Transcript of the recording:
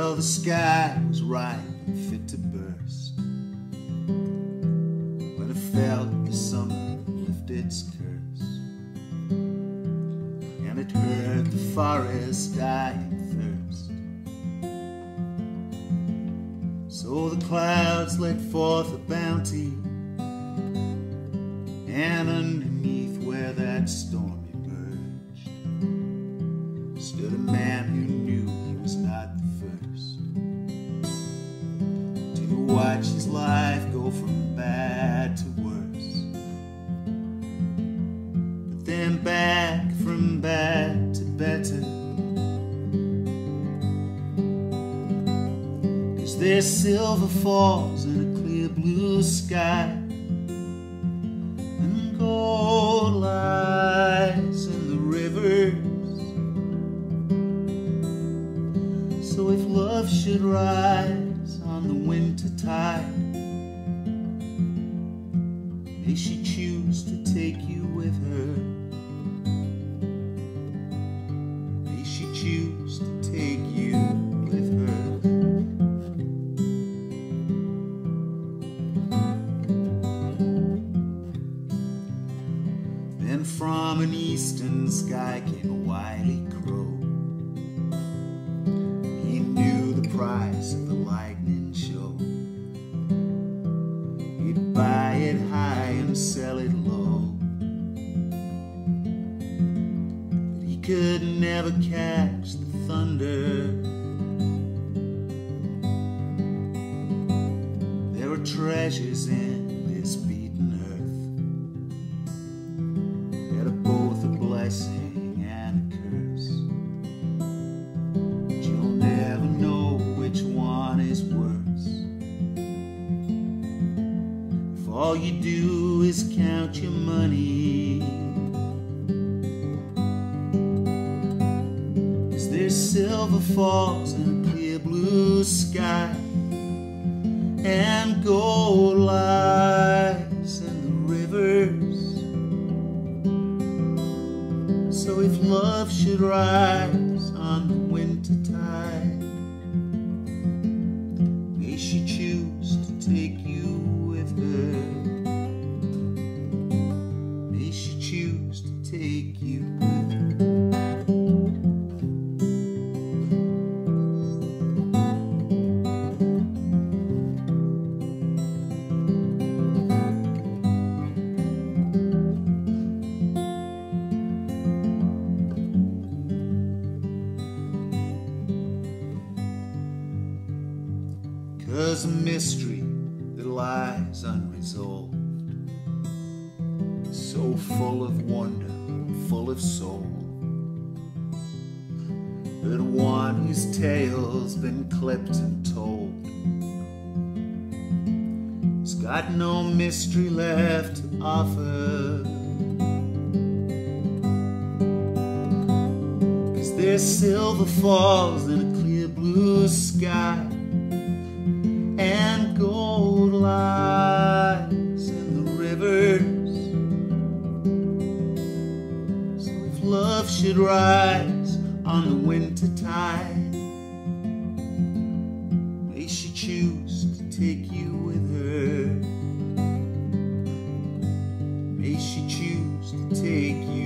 Well, the sky was ripe and fit to burst when it felt the summer lift its curse, and it heard the forest dying thirst. So the clouds let forth a bounty, and underneath where that storm emerged stood a man who knew he was not the first to watch his life go from bad to worse, but then back from bad to better. 'Cause there's silver falls in a clear blue sky, and gold lies in the rivers. So if love should rise on the winter tide, may she choose to take you with her. May she choose to take you with her. Then from an eastern sky came a wily crow. He knew the price of the lightning show. He'd buy it high and sell it low, but he could never catch the thunder. There were treasures in this beaten earth that are both a blessing and a curse, but you'll never know which one is worse if all you do is count your money. 'Cause there's silver falls in a clear blue sky, and gold lies in the rivers. So if love should rise on the winter tide, may she choose to take you with her. May she choose to take you with her. 'Cause a mystery that lies unresolved is so full of wonder, full of soul, that one whose tale's been clipped and told has got no mystery left to offer. 'Cause there's silver falls in a clear blue sky, and gold lies in the rivers. So if love should rise on the winter tide, may she choose to take you with her. May she choose to take you